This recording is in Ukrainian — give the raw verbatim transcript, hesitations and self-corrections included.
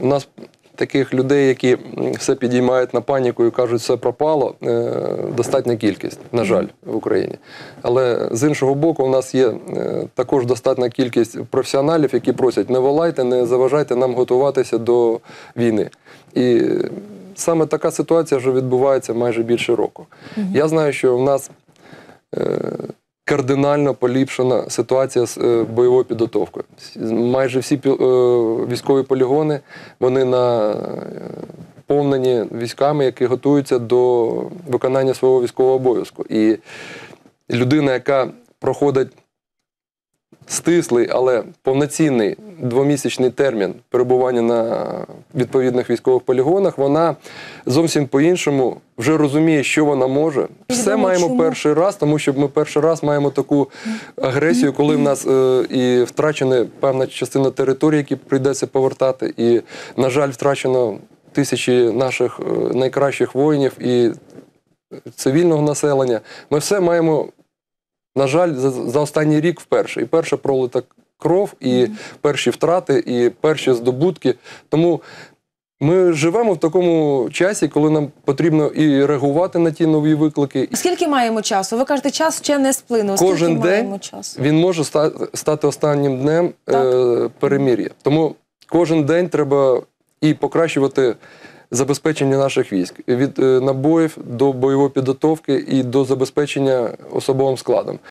у нас таких людей, які все підіймають на паніку і кажуть, все пропало, достатня кількість, на жаль, в Україні. Але з іншого боку, у нас є також достатня кількість професіоналів, які просять, не волайте, не заважайте нам готуватися до війни. І саме така ситуація вже відбувається майже більше року. Угу. Я знаю, що в нас кардинально поліпшена ситуація з бойовою підготовкою. Майже всі військові полігони, вони наповнені військами, які готуються до виконання свого військового обов'язку. І людина, яка проходить стислий, але повноцінний двомісячний термін перебування на відповідних військових полігонах, вона зовсім по-іншому вже розуміє, що вона може. Все маємо чому? перший раз, тому що ми перший раз маємо таку агресію, коли в нас е, і втрачена певна частина території, які прийдеться повертати, і, на жаль, втрачено тисячі наших е, найкращих воїнів і цивільного населення. Ми все маємо, на жаль, за, за останній рік вперше. І перша пролита кров, і mm. перші втрати, і перші здобутки. Тому ми живемо в такому часі, коли нам потрібно і реагувати на ті нові виклики. Скільки маємо часу? Ви кажете, час ще не сплинув. Скільки Кожен день часу? Він може стати останнім днем е, перемир'я. Тому кожен день треба і покращувати забезпечення наших військ. Від е, набоїв до бойової підготовки і до забезпечення особовим складом.